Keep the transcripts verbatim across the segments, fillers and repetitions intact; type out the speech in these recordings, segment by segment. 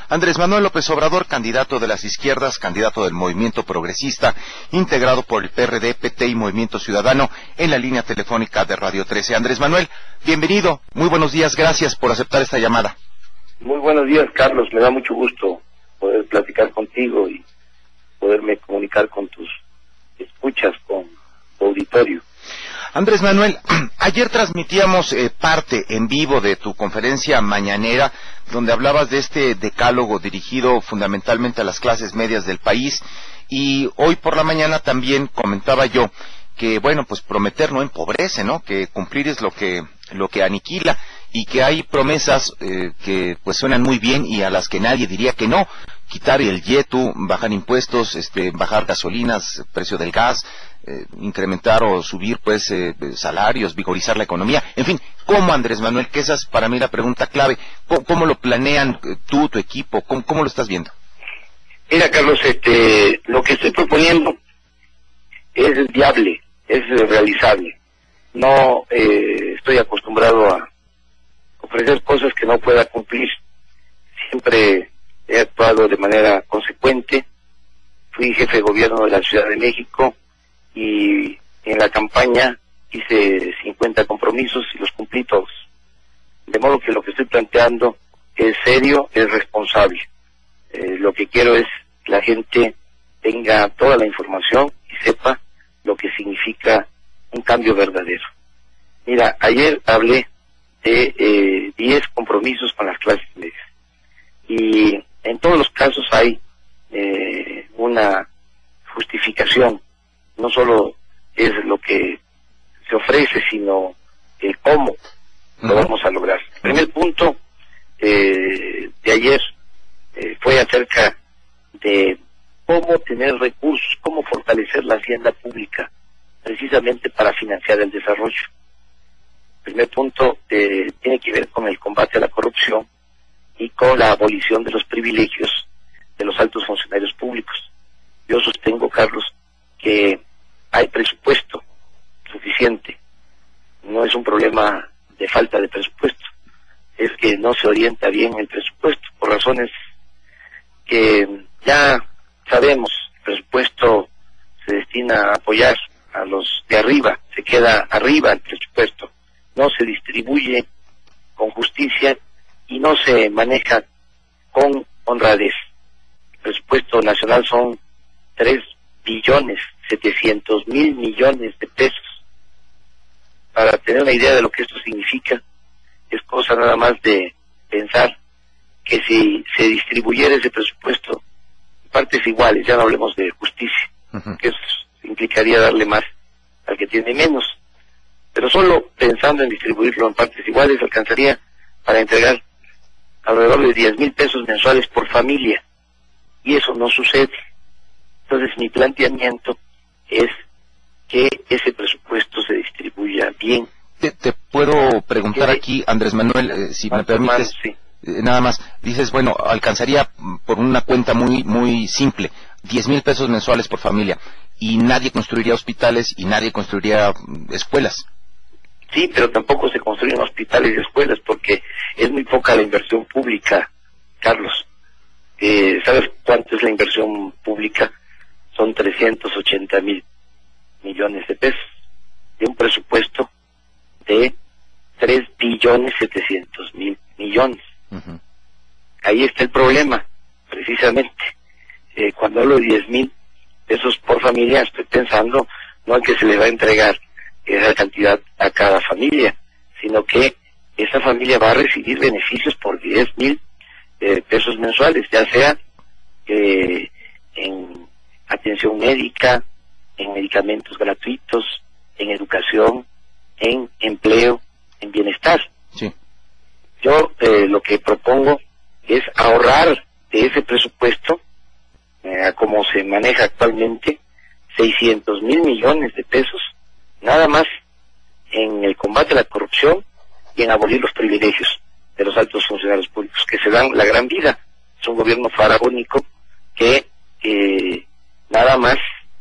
Andrés Manuel López Obrador, candidato de las izquierdas, candidato del Movimiento Progresista, integrado por el P R D, P T y Movimiento Ciudadano, en la línea telefónica de Radio trece. Andrés Manuel, bienvenido, muy buenos días, gracias por aceptar esta llamada. Muy buenos días, Carlos, me da mucho gusto poder platicar contigo y poderme comunicar con tus escuchas, con tu auditorio. Andrés Manuel, ayer transmitíamos eh, parte en vivo de tu conferencia mañanera, donde hablabas de este decálogo dirigido fundamentalmente a las clases medias del país, y hoy por la mañana también comentaba yo que, bueno, pues prometer no empobrece, ¿no? Que cumplir es lo que lo que aniquila, y que hay promesas eh, que pues suenan muy bien y a las que nadie diría que no. Quitar el YETU, bajar impuestos, este, bajar gasolinas, precio del gas, eh, incrementar o subir pues eh, salarios, vigorizar la economía, en fin, ¿cómo, Andrés Manuel? Que esa es para mí la pregunta clave. ¿Cómo, cómo lo planean tú, tu equipo? ¿Cómo, cómo lo estás viendo? Mira, Carlos, este, lo que estoy proponiendo es viable, es realizable. No eh, estoy acostumbrado a ofrecer cosas que no pueda cumplir. Siempre he actuado de manera consecuente. Fui jefe de gobierno de la Ciudad de México y en la campaña hice cincuenta compromisos y los cumplí todos. De modo que lo que estoy planteando es serio, es responsable. Eh, lo que quiero es que la gente tenga toda la información y sepa lo que significa un cambio verdadero. Mira, ayer hablé de eh, diez compromisos con las clases medias. Y en todos los casos hay eh, una justificación. No solo es lo que se ofrece, sino el cómo lo vamos a lograr. El primer punto eh, de ayer eh, fue acerca de cómo tener recursos, cómo fortalecer la hacienda pública, precisamente para financiar el desarrollo. El primer punto eh, tiene que ver con el combate a la corrupción y con la abolición de los privilegios de los altos funcionarios públicos. Yo sostengo, Carlos, que hay presupuesto suficiente. No es un problema de falta de presupuesto, es que no se orienta bien el presupuesto, por razones que ya sabemos. El presupuesto se destina a apoyar a los de arriba, se queda arriba el presupuesto, no se distribuye con justicia y no se maneja con honradez. El presupuesto nacional son tres billones setecientos mil millones de pesos. Para tener una idea de lo que esto significa, es cosa nada más de pensar que si se distribuyera ese presupuesto en partes iguales, ya no hablemos de justicia, uh-huh. que eso implicaría darle más al que tiene menos, pero solo pensando en distribuirlo en partes iguales alcanzaría para entregar alrededor de diez mil pesos mensuales por familia, y eso no sucede. Entonces mi planteamiento es que ese presupuesto se distribuya bien. Te, te puedo preguntar aquí, Andrés Manuel, eh, si me permites, sí. eh, nada más, dices, bueno, alcanzaría por una cuenta muy muy simple, diez mil pesos mensuales por familia, y nadie construiría hospitales y nadie construiría escuelas. Sí, pero tampoco se construyen hospitales y escuelas porque es muy poca la inversión pública, Carlos. Eh, ¿Sabes cuánto es la inversión pública? Son trescientos ochenta mil millones de pesos de un presupuesto de tres billones setecientos mil millones. Uh-huh. Ahí está el problema, precisamente. Eh, cuando hablo de diez mil pesos por familia, estoy pensando no en que se le va a entregar esa cantidad a cada familia, sino que esa familia va a recibir beneficios por diez mil eh, pesos mensuales, ya sea eh, en atención médica, en medicamentos gratuitos, en educación, en empleo, en bienestar. Sí. Yo eh, lo que propongo es ahorrar de ese presupuesto, eh, como se maneja actualmente, seiscientos mil millones de pesos, nada más en el combate a la corrupción y en abolir los privilegios de los altos funcionarios públicos, que se dan la gran vida. Es un gobierno faraónico que eh, nada más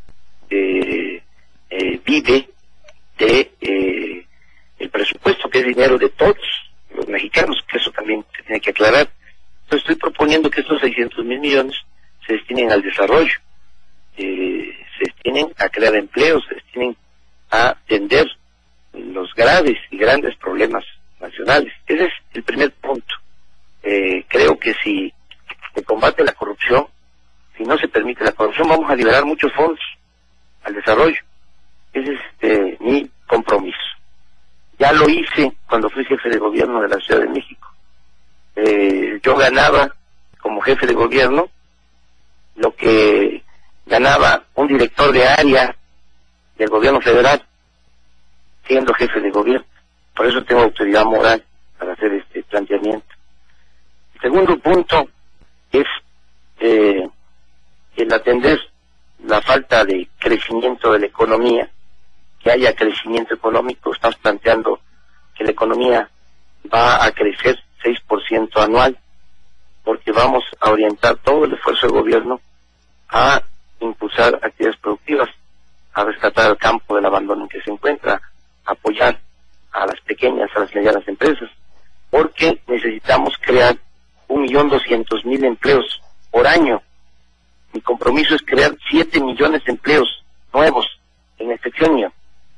eh, eh, vive de eh, el presupuesto, que es dinero de todos los mexicanos, que eso también se tiene que aclarar. Entonces estoy proponiendo que estos seiscientos mil millones se destinen al desarrollo, eh, se destinen a crear empleos, se destinen a atender los graves y grandes problemas nacionales. Ese es el primer punto. Eh, creo que si se combate la corrupción, si no se permite la corrupción, vamos a liberar muchos fondos al desarrollo. Ese es este, mi compromiso. Ya lo hice cuando fui jefe de gobierno de la Ciudad de México. Eh, yo ganaba como jefe de gobierno lo que ganaba un director de área del gobierno federal siendo jefe de gobierno. Por eso tengo autoridad moral para hacer este planteamiento. El segundo punto es eh, el atender la falta de crecimiento de la economía, que haya crecimiento económico. Estamos planteando que la economía va a crecer seis por ciento anual, porque vamos a orientar todo el esfuerzo del gobierno a impulsar actividades productivas, a rescatar el campo del abandono en que se encuentra, a apoyar a las pequeñas, a las medianas empresas, porque necesitamos crear un millón doscientos mil empleos por año. Mi compromiso es crear siete millones de empleos nuevos en este sexenio.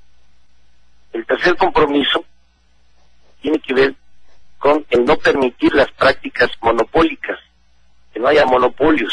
El tercer compromiso tiene que ver con el no permitir las prácticas monopólicas, que no haya monopolios.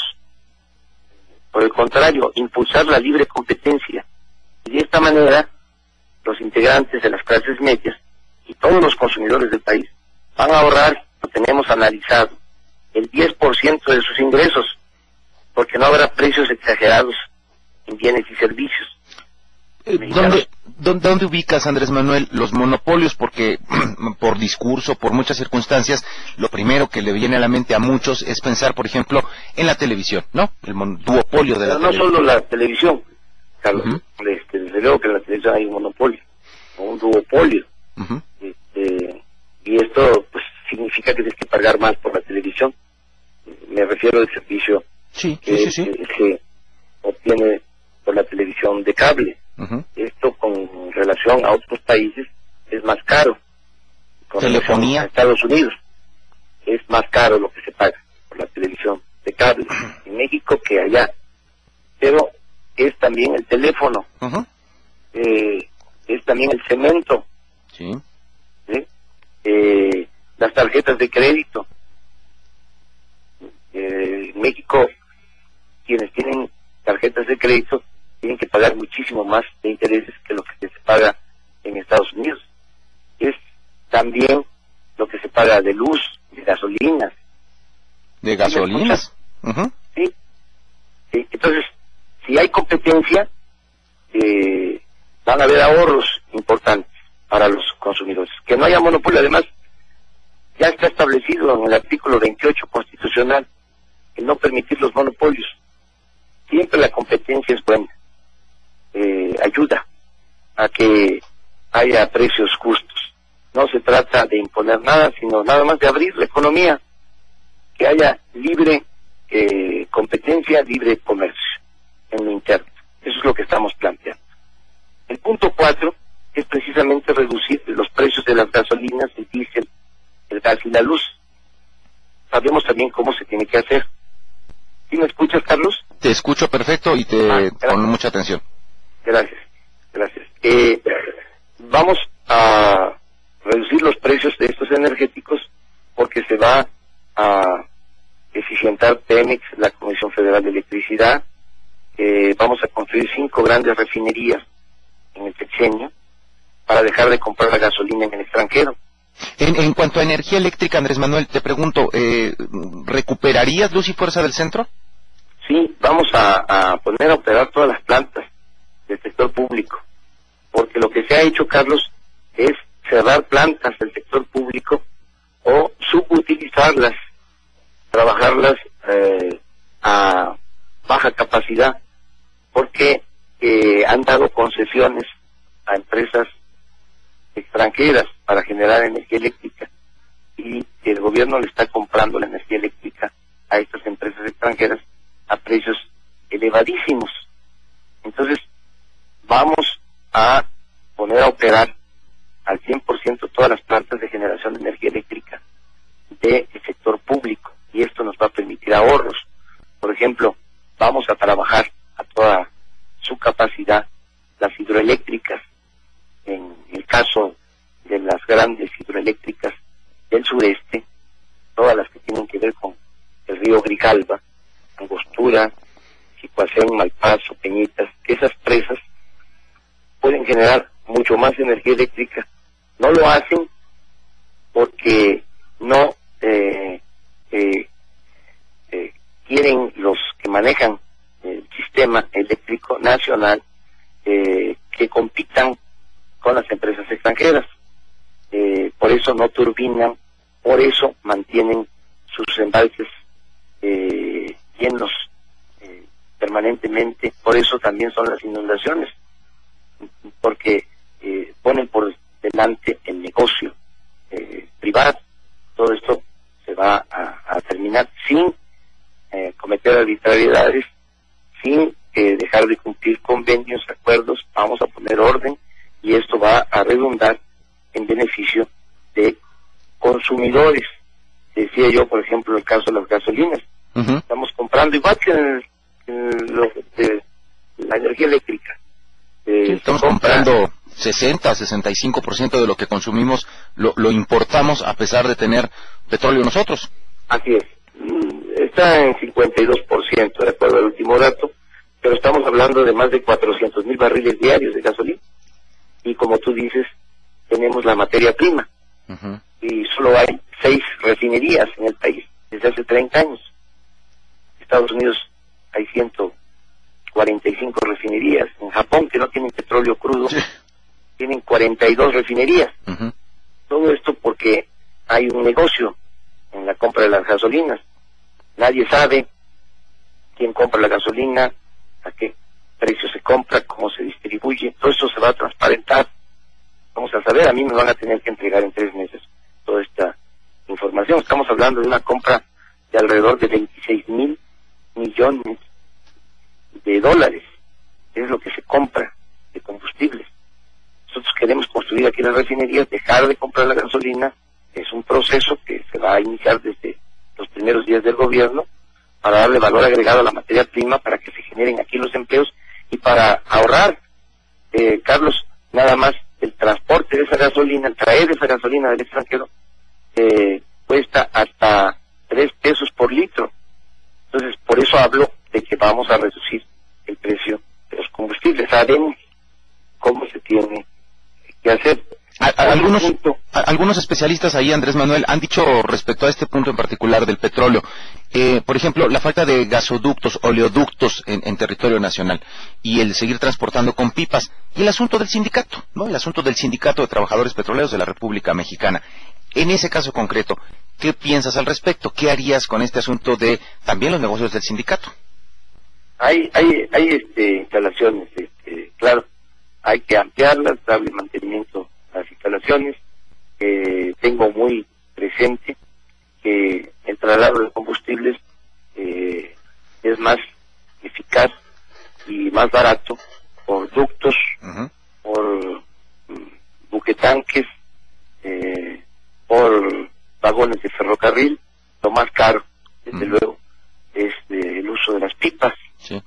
Por el contrario, impulsar la libre competencia. Y de esta manera, los integrantes de las clases medias y todos los consumidores del país van a ahorrar, lo tenemos analizado, el diez por ciento de sus ingresos, porque no habrá precios exagerados en bienes y servicios. Eh, ¿Dónde, dónde, ¿Dónde ubicas, Andrés Manuel, los monopolios? Porque por discurso, por muchas circunstancias, lo primero que le viene a la mente a muchos es pensar, por ejemplo, en la televisión, ¿no? El duopolio de la Pero no televisión. solo la televisión, Carlos. Uh-huh. este, desde luego que en la televisión hay un monopolio, o un duopolio. Uh-huh. este, y esto pues significa que tienes que pagar más por la televisión. Me refiero al servicio sí, que, sí, sí, sí. que se obtiene por la televisión de cable. Uh-huh. Esto con relación a otros países es más caro. Con Telefonía. A Estados Unidos es más caro lo que se paga por la televisión de cable en México que allá. Pero es también el teléfono, Uh-huh. eh, es también el cemento, Sí. ¿sí? eh, las tarjetas de crédito. Eh, en México, quienes tienen tarjetas de crédito tienen que pagar muchísimo más de intereses que lo que se paga en Estados Unidos. Es también lo que se paga de luz, de gasolinas. De gasolinas. Uh-huh. ¿Sí? Sí. Entonces, si hay competencia, eh, van a haber ahorros importantes para los consumidores. Que no haya monopolio, además, ya está establecido en el artículo veintiocho constitucional el no permitir los monopolios. Siempre la competencia es buena. Eh, ayuda a que haya precios justos. No se trata de imponer nada, sino nada más de abrir la economía, que haya libre eh, competencia, libre comercio en lo interno. Eso es lo que estamos planteando. El punto cuatro es precisamente reducir los precios de las gasolinas, el diésel, el gas y la luz. Sabemos también cómo se tiene que hacer. ¿Sí me escuchas, Carlos? Te escucho perfecto y te Ah, con mucha atención. Gracias, gracias. Eh, vamos a reducir los precios de estos energéticos porque se va a eficientar Pemex, la Comisión Federal de Electricidad. Eh, vamos a construir cinco grandes refinerías en el sexenio para dejar de comprar la gasolina en el extranjero. En, en cuanto a energía eléctrica, Andrés Manuel, te pregunto, eh, ¿recuperarías Luz y Fuerza del Centro? Sí, vamos a, a poner a operar todas las plantas del sector público, porque lo que se ha hecho, Carlos, es cerrar plantas del sector público o subutilizarlas, trabajarlas eh, a baja capacidad, porque eh, han dado concesiones a empresas extranjeras para generar energía eléctrica y el gobierno le está comprando la energía eléctrica a estas empresas extranjeras a precios elevadísimos. Entonces vamos a poner a operar al cien por ciento todas las plantas de generación de energía eléctrica del sector público, y es ahorros. Por ejemplo, vamos a trabajar a toda su capacidad las hidroeléctricas. En el caso de las grandes hidroeléctricas del sureste, todas las que tienen que ver con el río Grijalba, Angostura, Chicoacén, Malpaso, Peñitas, esas presas pueden generar mucho más energía eléctrica. No lo hacen porque no eh, eh, eh, quieren los que manejan el sistema eléctrico nacional eh, que compitan con las empresas extranjeras. Eh, por eso no turbinan, por eso mantienen sus embalses eh, llenos eh, permanentemente, por eso también son las inundaciones, porque eh, ponen por delante el negocio eh, privado. Todo esto se va a, a terminar sin eh, cometer arbitrariedades, sin eh, dejar de cumplir convenios, acuerdos. Vamos a poner orden y esto va a redundar en beneficio de consumidores. Decía yo, por ejemplo, el caso de las gasolinas. Uh-huh. Estamos comprando igual que en, en lo de la energía eléctrica. Eh, sí, estamos comprando sesenta, sesenta y cinco por ciento de lo que consumimos, lo, lo importamos a pesar de tener petróleo nosotros. Así es. Está en cincuenta y dos por ciento de acuerdo al último dato, pero estamos hablando de más de cuatrocientos mil barriles diarios de gasolina. Y como tú dices, tenemos la materia prima. Uh-huh. Y solo hay seis refinerías en el país desde hace treinta años. Estados Unidos hay ciento cuarenta y cinco refinerías. En Japón, que no tienen petróleo crudo, sí, tienen cuarenta y dos refinerías. Uh-huh. Todo esto porque hay un negocio en la compra de las gasolinas. Nadie sabe quién compra la gasolina, a qué precio se compra, cómo se distribuye. Todo esto se va a transparentar. Vamos a saber, a mí me van a tener que entregar en tres meses toda esta información. Estamos hablando de una compra de alrededor de veintiséis mil millones de dólares. Es lo que se compra de combustibles. Nosotros queremos construir aquí las refinerías, dejar de comprar la gasolina. Es un proceso que se va a iniciar desde los primeros días del gobierno para darle valor agregado a la materia prima, para que se generen aquí los empleos y para ahorrar, eh, Carlos, nada más el transporte de esa gasolina, el traer esa gasolina del extranjero, eh, cuesta hasta tres pesos por litro. Entonces, por eso hablo de que vamos a reducir el precio de los combustibles. Sabemos cómo se tiene que hacer. A, a, algunos, a, algunos especialistas ahí, Andrés Manuel, han dicho respecto a este punto en particular del petróleo, eh, por ejemplo, la falta de gasoductos, oleoductos en, en territorio nacional y el seguir transportando con pipas, y el asunto del sindicato, ¿no? El asunto del sindicato de trabajadores petroleros de la República Mexicana. En ese caso concreto, ¿qué piensas al respecto? ¿Qué harías con este asunto de también los negocios del sindicato? Hay, hay, hay este, instalaciones, este, claro, hay que ampliarlas, darle mantenimiento las instalaciones. Eh, tengo muy presente que el traslado de combustibles eh, es más eficaz y más barato por ductos, uh-huh, por um, buquetanques, eh, por vagones de ferrocarril. Lo más caro, desde uh-huh, luego, es eh, el uso de las pipas. Sí.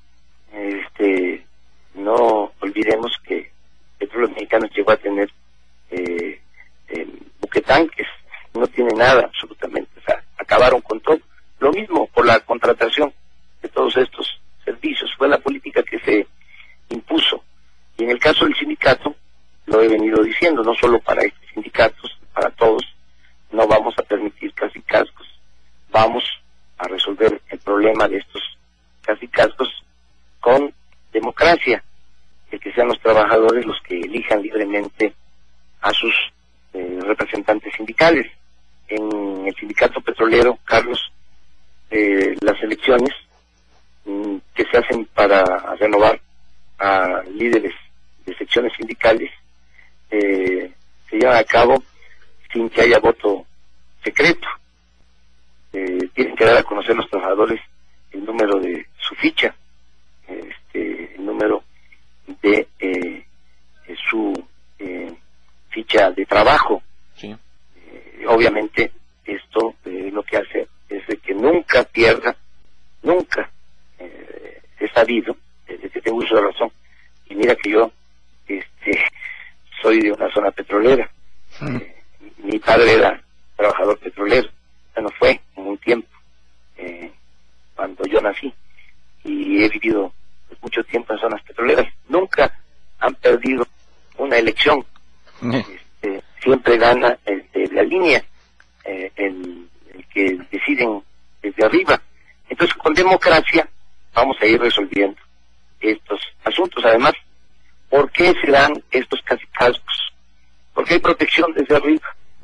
Este, no olvidemos que Petróleos Mexicanos llegó a tener Eh, eh, buquetanques, no tiene nada absolutamente, o sea, acabaron con todo. Lo mismo por la contratación de todos estos servicios, fue la política que se impuso. Y en el caso del sindicato, lo he venido diciendo, no solo para estos sindicatos, para todos, no vamos a permitir casicazgos, vamos a resolver el problema de estos casicazgos con democracia, el que sean los trabajadores los que elijan libremente a sus eh, representantes sindicales. En el sindicato petrolero, Carlos, eh, las elecciones mm, que se hacen para renovar a líderes de secciones sindicales eh, se llevan a cabo sin que haya voto secreto. Eh, tienen que dar a conocer los trabajadores el número de su ficha, este, el número de, eh, de su eh, ficha de trabajo. Sí. Eh, obviamente esto eh, lo que hace es de que nunca pierda nunca eh, he sabido, desde que tengo uso de razón, y mira que yo este, soy de una zona petrolera, mm. eh, mi padre era trabajador petrolero, bueno, fue en un tiempo, eh, cuando yo nací, y he vivido mucho tiempo en zonas petroleras, nunca han perdido una elección, mm. este, siempre gana el de la línea, eh, el, el que deciden desde arriba. Entonces, con democracia vamos a ir resolviendo estos asuntos. Además, ¿por qué se dan estos casicazgos? Porque hay protección desde arriba.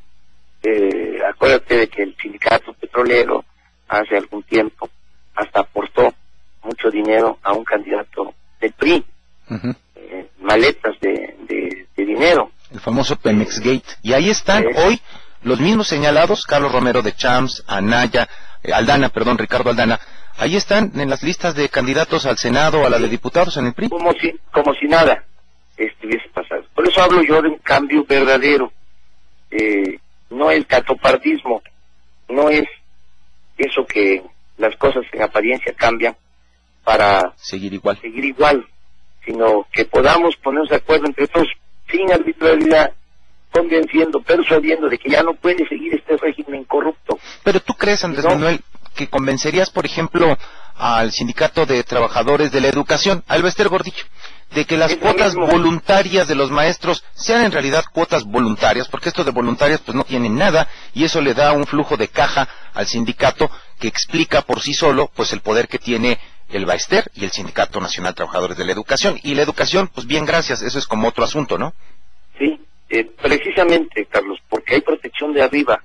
Eh, acuérdate de que el sindicato petrolero hace algún tiempo hasta aportó mucho dinero a un candidato del P R I, uh-huh. eh, maletas de, de, de dinero. El famoso Pemex Gate. Y ahí están eh, hoy los mismos señalados, Carlos Romero de Champs, Anaya, eh, Aldana, perdón, Ricardo Aldana. Ahí están en las listas de candidatos al Senado, a la de diputados en el P R I. Como si, como si nada estuviese pasando. Por eso hablo yo de un cambio verdadero. Eh, no el catopardismo, no es eso que las cosas en apariencia cambian para seguir igual, seguir igual, sino que podamos ponernos de acuerdo entre todos, sin arbitrariedad, convenciendo, persuadiendo de que ya no puede seguir este régimen corrupto. Pero tú crees, Andrés ¿no? Manuel, que convencerías, por ejemplo, al Sindicato de Trabajadores de la Educación, a Elbester Gordillo, de que las es cuotas voluntarias de los maestros sean en realidad cuotas voluntarias, porque esto de voluntarias pues no tienen nada, y eso le da un flujo de caja al sindicato que explica por sí solo pues el poder que tiene el Baester y el Sindicato Nacional de Trabajadores de la Educación? Y la educación, pues bien, gracias, eso es como otro asunto, ¿no? Sí, eh, precisamente, Carlos, porque hay protección de arriba.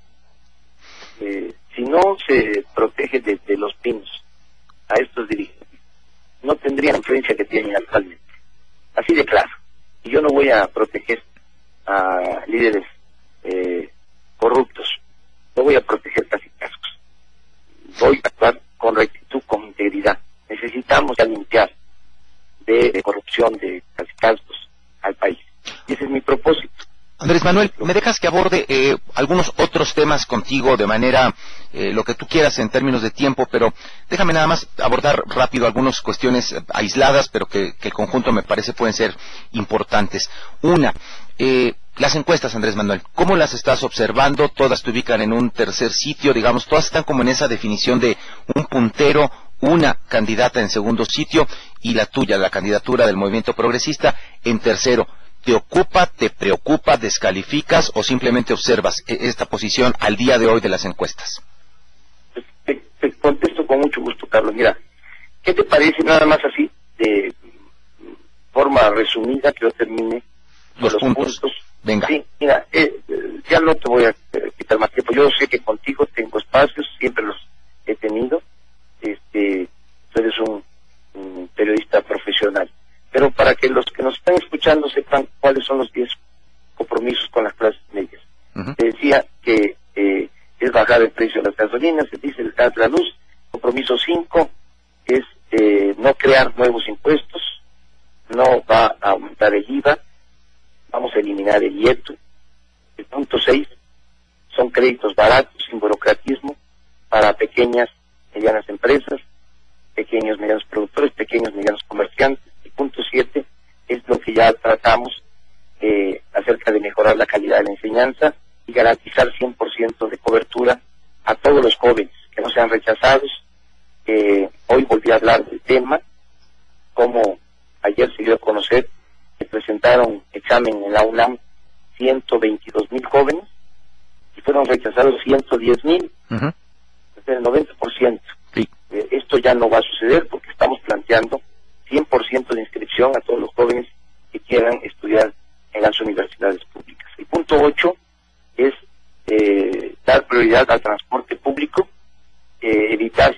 Eh, si no se protege desde los pinos a estos dirigentes, no tendrían la influencia que tienen actualmente. Así de claro. Y yo no voy a proteger a líderes eh, corruptos, no voy a proteger casicazgos. Voy a actuar con rectitud, con integridad. Necesitamos ya limpiar de, de corrupción, de casicazgos al país. Y ese es mi propósito. Andrés Manuel, ¿me dejas que aborde eh, algunos otros temas contigo de manera, eh, lo que tú quieras en términos de tiempo, pero déjame nada más abordar rápido algunas cuestiones aisladas, pero que, que el conjunto me parece pueden ser importantes. Una, eh, las encuestas, Andrés Manuel, ¿cómo las estás observando? Todas te ubican en un tercer sitio, digamos, todas están como en esa definición de un puntero, una candidata en segundo sitio y la tuya, la candidatura del Movimiento Progresista, en tercero. ¿Te ocupa, te preocupa, descalificas o simplemente observas esta posición al día de hoy de las encuestas? Te, te contesto con mucho gusto, Carlos. Mira, ¿qué te parece nada más así, de forma resumida, que yo termine los, los puntos. puntos? Venga. Sí, mira, eh, ya no te voy a eh, quitar más tiempo. Yo sé que contigo tengo espacios, siempre los he tenido. Este, tú eres un, un periodista profesional. Pero para que los que nos están escuchando sepan cuáles son los diez compromisos con las clases medias. Uh-huh. Te decía que eh, es bajar el precio de las gasolinas, se dice el gas, la luz. Compromiso cinco es eh, no crear nuevos impuestos, no va a aumentar el I V A, vamos a eliminar el I E T U. El punto seis son créditos baratos, sin burocratismo, para pequeñas, medianas empresas, pequeños, medianos productores, pequeños, medianos comerciantes. Punto siete es lo que ya tratamos eh, acerca de mejorar la calidad de la enseñanza y garantizar cien por ciento de cobertura a todos los jóvenes, que no sean rechazados. Eh, hoy volví a hablar del tema, como ayer se dio a conocer que presentaron examen en la UNAM ciento veintidós mil jóvenes y fueron rechazados ciento diez mil, uh-huh. el noventa por ciento. Sí. Eh, esto ya no va a suceder porque estamos planteando cien por ciento de inscripción a todos los jóvenes que quieran estudiar en las universidades públicas. El punto ocho es eh, dar prioridad al transporte público, eh, evitar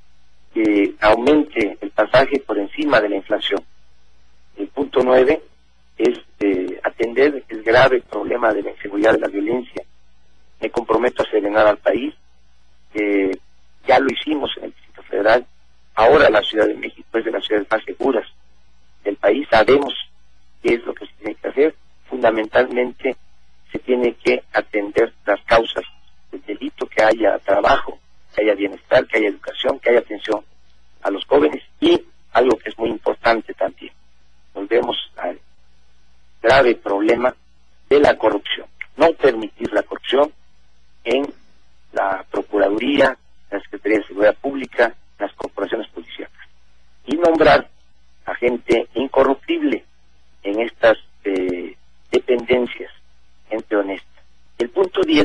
que aumente el pasaje por encima de la inflación. El punto nueve es eh, atender el grave problema de la inseguridad, de la violencia. Me comprometo a serenar al país. Eh, ya lo hicimos en el Distrito Federal. Ahora la Ciudad de México es de las ciudades más seguras del país. Sabemos qué es lo que se tiene que hacer. Fundamentalmente se tiene que atender las causas del delito, que haya trabajo, que haya bienestar, que haya educación, que haya atención a los jóvenes y algo que es muy importante también, volvemos al grave problema de la corrupción. No permitir la corrupción en la Procuraduría, la Secretaría de Seguridad Pública, las corporaciones policiales. Y nombrar a gente incorruptible en estas eh, dependencias, gente honesta. El punto diez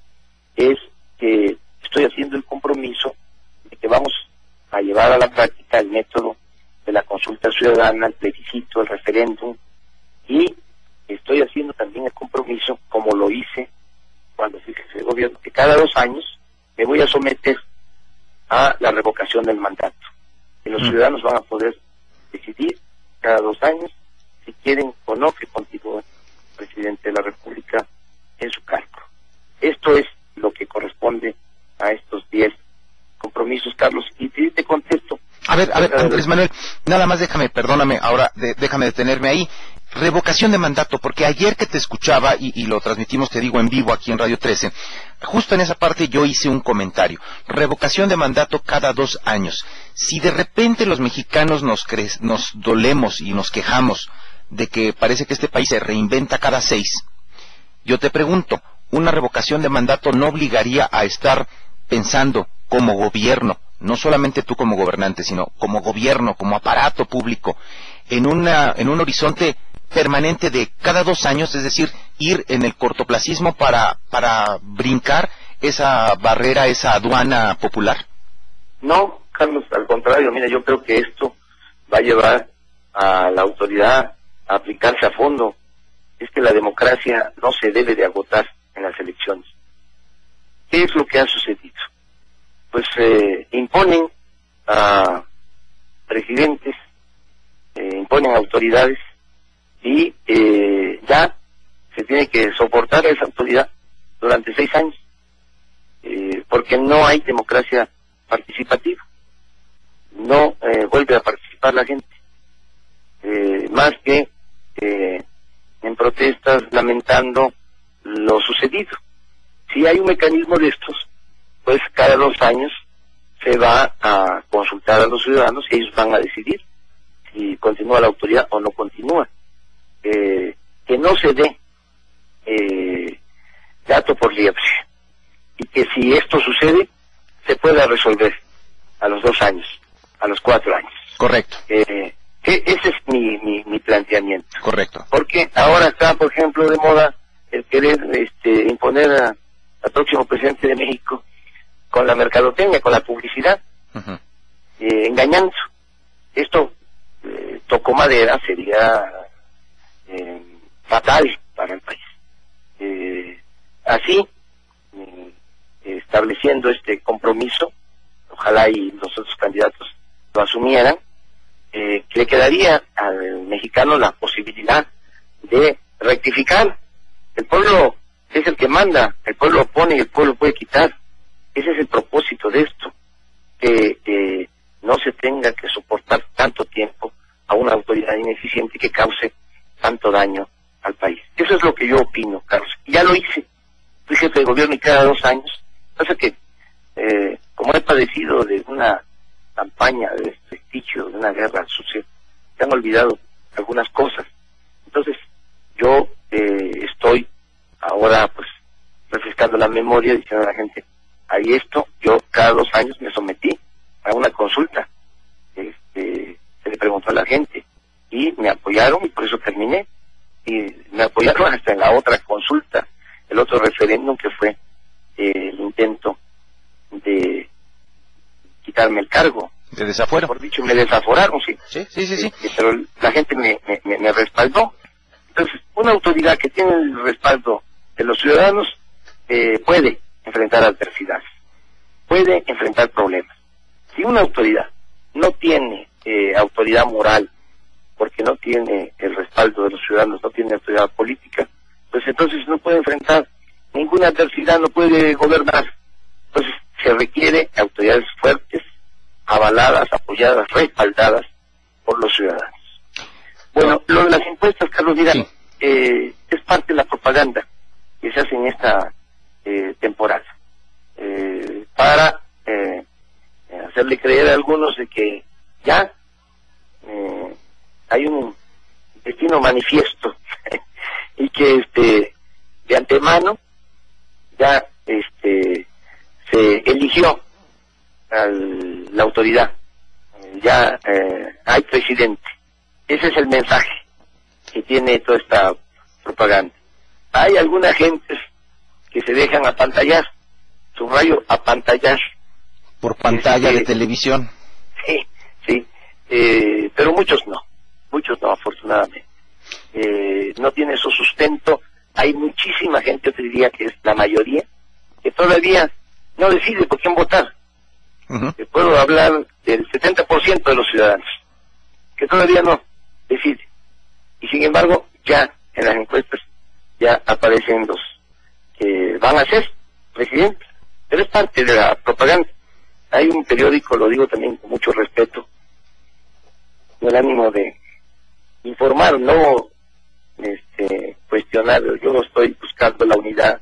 es que estoy haciendo el compromiso de que vamos a llevar a la práctica el método de la consulta ciudadana, el plebiscito, el referéndum, y estoy haciendo también el compromiso, como lo hice cuando fui jefe de gobierno, que cada dos años me voy a someter a la revocación del mandato. Y los mm. ciudadanos van a poder decidir cada dos años si quieren o no que continúe el presidente de la República en su cargo. Esto es lo que corresponde a estos diez compromisos, Carlos, y te contesto. A ver, a ver, Andrés Manuel, nada más déjame, perdóname, ahora de, déjame detenerme ahí. Revocación de mandato, porque ayer que te escuchaba, y, y lo transmitimos, te digo, en vivo aquí en Radio trece, justo en esa parte yo hice un comentario. Revocación de mandato cada dos años. Si de repente los mexicanos nos, cre nos dolemos y nos quejamos de que parece que este país se reinventa cada seis, yo te pregunto, ¿una revocación de mandato no obligaría a estar pensando como gobierno, no solamente tú como gobernante, sino como gobierno, como aparato público, en una en un horizonte permanente de cada dos años, es decir, ir en el cortoplacismo para para brincar esa barrera, esa aduana popular? No, Carlos, al contrario, mira, yo creo que esto va a llevar a la autoridad a aplicarse a fondo. Es que la democracia no se debe de agotar en las elecciones. ¿Qué es lo que ha sucedido? Pues eh, imponen a presidentes, eh, imponen autoridades y eh, ya se tiene que soportar a esa autoridad durante seis años, eh, porque no hay democracia participativa, no eh, vuelve a participar la gente, eh, más que eh, en protestas lamentando lo sucedido. Si hay un mecanismo de estos, pues cada dos años se va a consultar a los ciudadanos y ellos van a decidir si continúa la autoridad o no continúa. Eh, que no se dé eh, gato por liebre, y que si esto sucede se pueda resolver a los dos años, a los cuatro años. Correcto. Eh, que ese es mi, mi, mi planteamiento. Correcto. Porque ahora está, por ejemplo, de moda el querer este, imponer a, al próximo presidente de México con la mercadotecnia, con la publicidad, uh-huh. eh, engañando. Esto, eh, tocó madera, sería eh, fatal para el país. Eh, así, eh, estableciendo este compromiso, ojalá y los otros candidatos lo asumieran, eh, le quedaría al mexicano la posibilidad de rectificar. El pueblo es el que manda, el pueblo pone y el pueblo puede quitar. Ese es el propósito de esto, que eh, no se tenga que soportar tanto tiempo a una autoridad ineficiente que cause tanto daño al país. Eso es lo que yo opino, Carlos. Ya lo hice, fui jefe de gobierno y cada dos años. Pasa que, eh, como he padecido de una campaña de desprestigio, de una guerra sucia, se han olvidado algunas cosas. Entonces, yo eh, estoy ahora, pues, refrescando la memoria, diciendo a la gente, hay esto, yo cada dos años me sometí a una consulta, este, se le preguntó a la gente, y me apoyaron, y por eso terminé, y me apoyaron hasta en la otra consulta, el otro referéndum que fue eh, el intento de quitarme el cargo. ¿De desafuero? Por dicho, me desaforaron, sí. Sí, sí, sí. sí. Eh, pero la gente me, me, me respaldó. Entonces, una autoridad que tiene el respaldo de los ciudadanos eh, puede enfrentar adversidades, puede enfrentar problemas. Si una autoridad no tiene eh, autoridad moral, porque no tiene el respaldo de los ciudadanos, no tiene autoridad política, pues entonces no puede enfrentar ninguna adversidad, no puede gobernar. Entonces se requiere autoridades fuertes, avaladas, apoyadas, respaldadas por los ciudadanos. Bueno, lo de las encuestas, Carlos, mira, sí. eh, es parte de la propaganda que se hace en esta eh, temporada, eh, para eh, hacerle creer a algunos de que manifiesto y que este de antemano ya este se eligió a la autoridad, ya eh, hay presidente. Ese es el mensaje que tiene toda esta propaganda. Hay algunas gentes que se dejan apantallar, subrayo apantallar. Por pantalla este, de televisión. Sí, sí, eh, pero muchos no, muchos no, afortunadamente. Eh, no tiene su sustento. Hay muchísima gente, yo te diría que es la mayoría, que todavía no decide por quién votar. Uh-huh. Te puedo hablar del setenta por ciento de los ciudadanos, que todavía no decide. Y sin embargo, ya en las encuestas ya aparecen los que van a ser presidentes. Pero es parte de la propaganda. Hay un periódico, lo digo también con mucho respeto, con el ánimo de informar, no este, cuestionar. Yo estoy buscando la unidad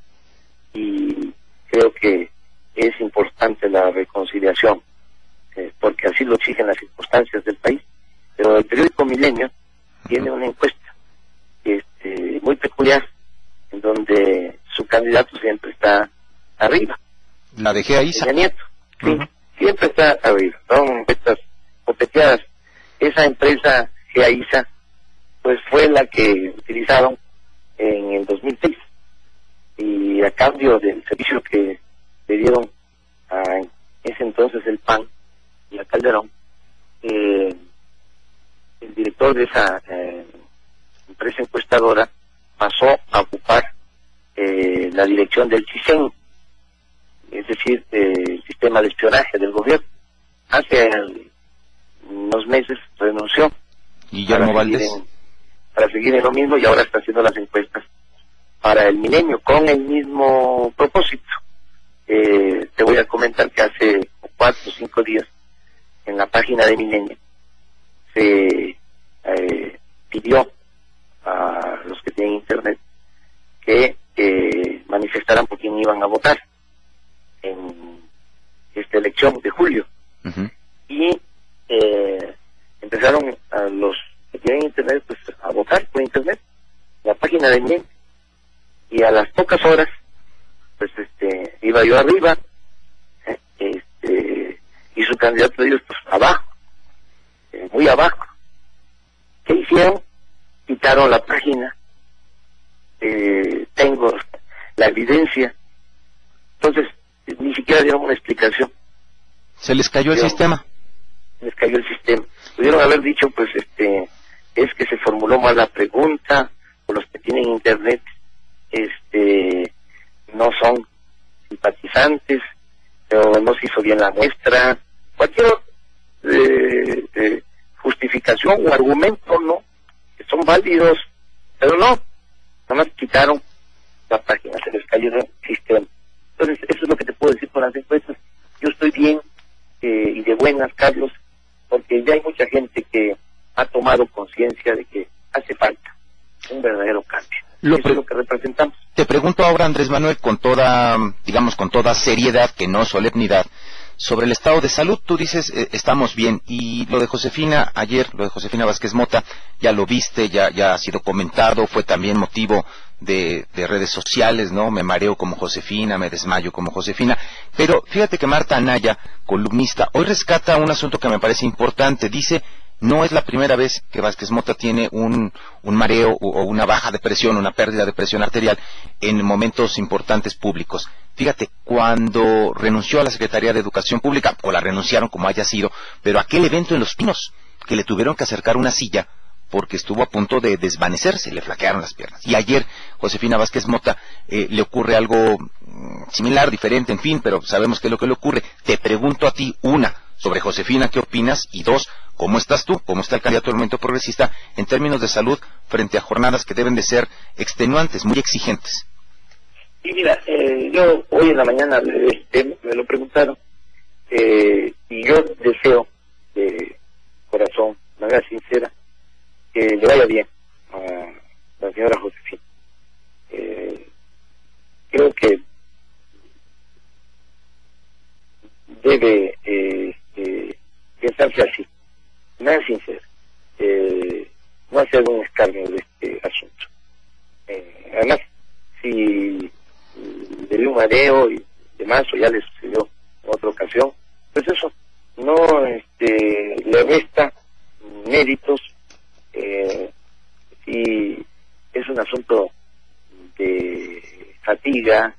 y creo que es importante la reconciliación, eh, porque así lo exigen las circunstancias del país. Pero el periódico Milenio tiene una encuesta este, muy peculiar, en donde su candidato siempre está arriba. La de Geaiza. Nieto, sí, uh-huh. Siempre está arriba. Son estas copeteadas. Esa empresa Geaiza, pues fue la que utilizaron en el dos mil seis. Y a cambio del servicio que le dieron a ese entonces el P A N y a Calderón, eh, el director de esa eh, empresa encuestadora pasó a ocupar eh, la dirección del CISEN, es decir, eh, el sistema de espionaje del gobierno. Hace unos meses renunció. Guillermo Valdés. En, para seguir en lo mismo, y ahora está haciendo las encuestas para el Milenio con el mismo propósito. Eh, te voy a comentar que hace cuatro o cinco días en la página de Milenio se eh, pidió a los que tienen internet que eh, manifestaran por quién iban a votar en esta elección de julio. Uh-huh. Y eh, empezaron a los que tienen internet pues a votar por internet en la página de Milenio, y a las pocas horas pues este iba yo arriba, eh, este y su candidato de ellos pues abajo, eh, muy abajo. ¿Qué hicieron? Quitaron la página. Eh, tengo la evidencia. Entonces ni siquiera dieron una explicación. Se les cayó el Dieron, sistema. Les cayó el sistema. Pudieron haber dicho pues este es que se formuló mal la pregunta, o los que tienen internet este no son simpatizantes, o no se hizo bien la muestra, cualquier eh, eh, justificación o argumento, ¿no? Que son válidos, pero no, nada más quitaron la página, se les cayó el sistema. Entonces, eso es lo que te puedo decir con las encuestas. Yo estoy bien eh, y de buenas, Carlos, porque ya hay mucha gente que ha tomado conciencia de que hace falta un verdadero cambio. Lo Eso es lo que representamos. Te pregunto ahora, Andrés Manuel, con toda, digamos, con toda seriedad, que no solemnidad, sobre el estado de salud. Tú dices, eh, estamos bien, y lo de Josefina, ayer, lo de Josefina Vázquez Mota, ya lo viste, ya, ya ha sido comentado, fue también motivo de, de redes sociales, ¿no? Me mareo como Josefina, me desmayo como Josefina. Pero fíjate que Marta Anaya, columnista, hoy rescata un asunto que me parece importante. Dice, no es la primera vez que Vázquez Mota tiene un, un mareo o, o una baja de presión, una pérdida de presión arterial en momentos importantes públicos. Fíjate, cuando renunció a la Secretaría de Educación Pública, o la renunciaron como haya sido, pero aquel evento en Los Pinos, que le tuvieron que acercar una silla porque estuvo a punto de desvanecerse, le flaquearon las piernas. Y ayer, Josefina Vázquez Mota, eh, le ocurre algo mm, similar, diferente, en fin, pero sabemos qué es lo que le ocurre. Te pregunto a ti, una, sobre Josefina, ¿qué opinas? Y dos, ¿cómo estás tú? ¿Cómo está el candidato del Movimiento Progresista en términos de salud frente a jornadas que deben de ser extenuantes, muy exigentes? Y mira, eh, yo hoy en la mañana este, me lo preguntaron, eh, y yo deseo de corazón, de manera sincera, que le vaya bien a la señora Josefina. Eh, creo que debe eh, eh, pensarse así, de manera sincera. Eh, no hacer un escarnio de este asunto. Eh, además, si le dio un mareo y demás, o ya le sucedió en otra ocasión, pues eso no este, le resta méritos. Eh, si es un asunto de fatiga,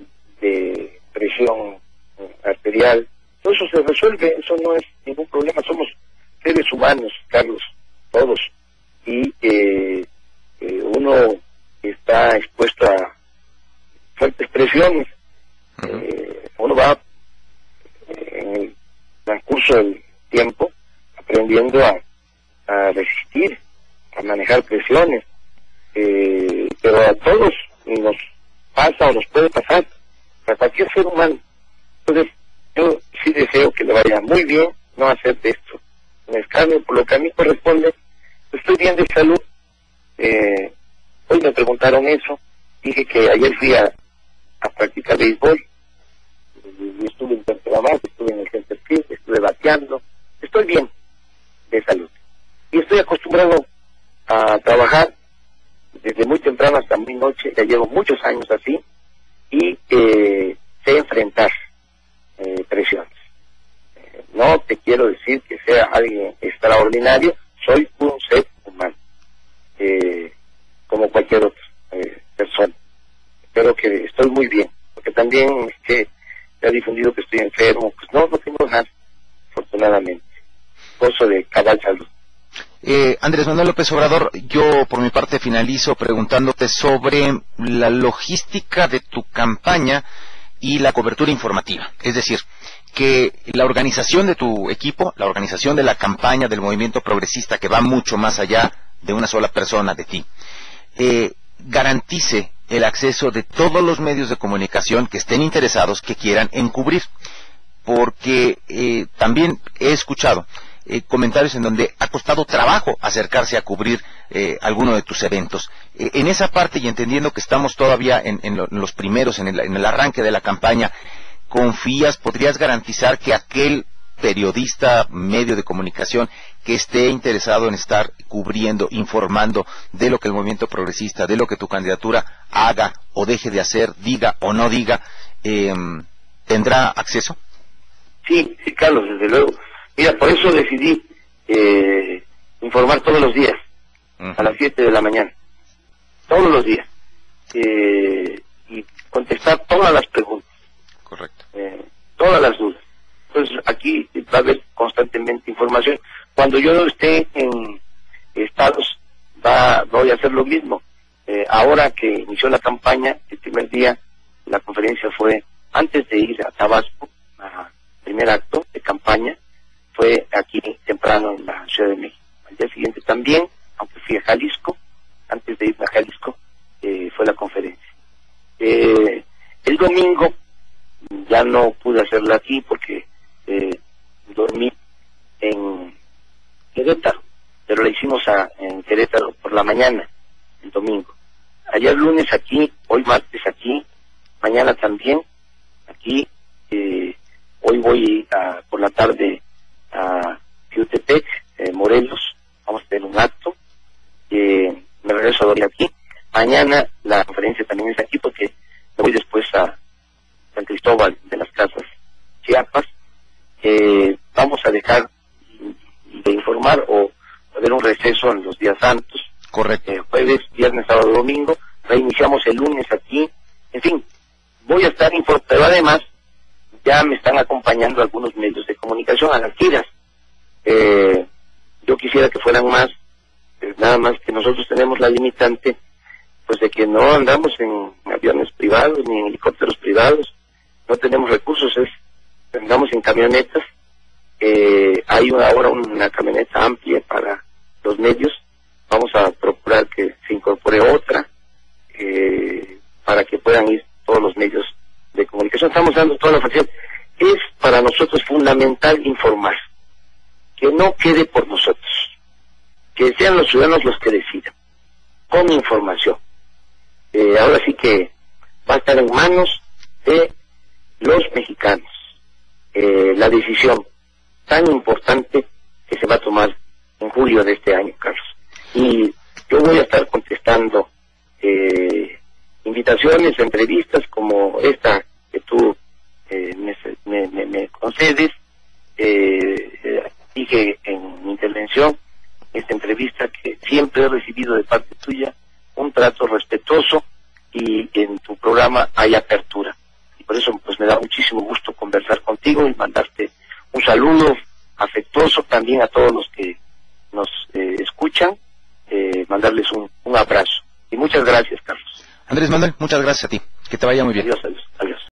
de presión arterial, todo eso se resuelve, eso no es ningún problema. Somos seres humanos, Carlos, todos, y eh, eh, uno está expuesto a fuertes presiones. Eh, uno va eh, en el transcurso del tiempo aprendiendo a, a resistir, a manejar presiones, eh, pero a todos nos pasa o nos puede pasar, a cualquier ser humano. Entonces yo sí deseo que le vaya muy bien, no hacer de esto un escándalo. Por lo que a mí corresponde, estoy bien de salud. Eh, hoy me preguntaron eso, dije que ayer fui a, a practicar béisbol, y estuve en tercera base, estuve en el center field, estuve bateando, estoy bien de salud. Y estoy acostumbrado a trabajar desde muy temprano hasta muy noche, ya llevo muchos años así, y eh, sé enfrentar eh, presiones. Eh, no te quiero decir que sea alguien extraordinario, soy un ser humano, eh, como cualquier otra eh, persona. Espero que estoy muy bien, porque también es que se ha difundido que estoy enfermo, pues no, no tengo nada, afortunadamente, gozo de cabal salud. Eh, Andrés Manuel López Obrador, yo por mi parte finalizo preguntándote sobre la logística de tu campaña y la cobertura informativa. Es decir, que la organización de tu equipo, la organización de la campaña del movimiento progresista, que va mucho más allá de una sola persona, de ti, eh, garantice el acceso de todos los medios de comunicación que estén interesados, que quieran encubrir. Porque eh, también he escuchado Eh, comentarios en donde ha costado trabajo acercarse a cubrir eh, alguno de tus eventos. Eh, en esa parte, y entendiendo que estamos todavía en, en, lo, en los primeros, en el, en el arranque de la campaña, ¿confías, podrías garantizar que aquel periodista, medio de comunicación, que esté interesado en estar cubriendo, informando de lo que el movimiento progresista, de lo que tu candidatura haga o deje de hacer, diga o no diga, eh, tendrá acceso? Sí, sí, Carlos, desde luego. Mira, por eso decidí eh, informar todos los días, uh-huh, a las siete de la mañana, todos los días, eh, y contestar todas las preguntas. Correcto. Eh, todas las dudas. Entonces aquí va a haber constantemente información. Cuando yo esté en estados, va, voy a hacer lo mismo. Eh, ahora que inició la campaña, el primer día, la conferencia fue antes de ir a Tabasco, a primer acto de campaña, fue aquí temprano en la Ciudad de México. Al día siguiente también, aunque fui a Jalisco, antes de ir a Jalisco, eh, fue la conferencia. Eh, el domingo ya no pude hacerla aquí porque eh, dormí en Querétaro, pero la hicimos a, en Querétaro por la mañana, el domingo. Ayer lunes aquí, hoy martes aquí, mañana también aquí, eh, hoy voy a, por la tarde a Jutepec, eh, Morelos, vamos a tener un acto, eh, me regreso a dormir aquí. Mañana la conferencia también es aquí porque me voy después a San Cristóbal de las Casas, Chiapas. Eh, vamos a dejar de informar o hacer un receso en los días santos. Correcto. Eh, jueves, viernes, sábado, domingo. Reiniciamos el lunes aquí. En fin, voy a estar informando, pero además ya me están acompañando algunos medios de comunicación a las giras. Eh, yo quisiera que fueran más, eh, nada más que nosotros tenemos la limitante, pues de que no andamos en aviones privados ni en helicópteros privados, no tenemos recursos, es, andamos en camionetas. Eh, hay una, ahora una camioneta amplia para los medios, vamos a procurar que se incorpore otra, eh, para que puedan ir todos los medios de comunicación. Estamos dando toda la facilidad. Es para nosotros fundamental informar, que no quede por nosotros, que sean los ciudadanos los que decidan, con información. Eh, ahora sí que va a estar en manos de los mexicanos eh, la decisión tan importante que se va a tomar en julio de este año, Carlos. Y ocasiones, entrevistas como esta que tú eh, me, me, me, me concedes. Eh, eh, dije en mi intervención, esta entrevista, que siempre he recibido de parte tuya un trato respetuoso y en tu programa hay apertura. Y por eso pues me da muchísimo gusto conversar contigo y mandarte un saludo afectuoso también a todos los que nos eh, escuchan, eh, mandarles un, un abrazo. Y muchas gracias, Carlos. Andrés Manuel, muchas gracias a ti. Que te vaya muy bien. Adiós, adiós.